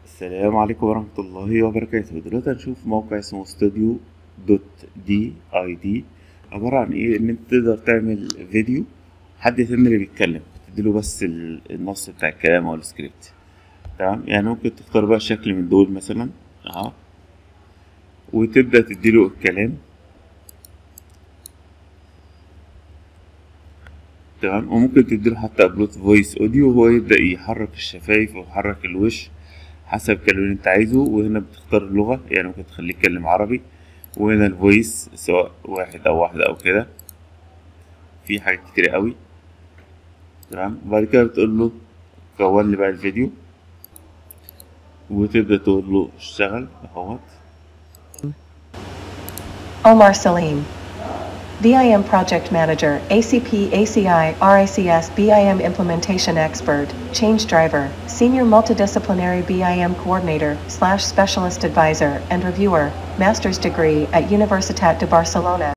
السلام عليكم ورحمة الله وبركاته. دلوقتي هنشوف موقع اسمه استوديو دوت دي اي دي. عبارة عن ايه؟ ان انت تقدر تعمل فيديو حد تاني اللي بيتكلم، تديله بس النص بتاع الكلام او السكريبت. تمام، يعني ممكن تختار بقى شكل من دول مثلا اهو، وتبدأ تديله الكلام. تمام، وممكن تديله حتى ابلود فويس اوديو وهو يبدأ يحرك الشفايف ويحرك الوش حسب الكلام اللي انت عايزه. وهنا بتختار اللغة، يعني ممكن تخليه يتكلم عربي، وهنا الفويس سواء واحد او واحدة او كده. في حاجات كتير قوي. تمام، وبعد كده بتقول له كون لي بقى الفيديو، وتبدأ تقول له اشتغل اهوت. Omar Salim, BIM Project Manager, ACP, ACI, RICS, BIM Implementation Expert, Change Driver, Senior Multidisciplinary BIM Coordinator / Specialist Advisor and Reviewer, Master's Degree at Universitat de Barcelona.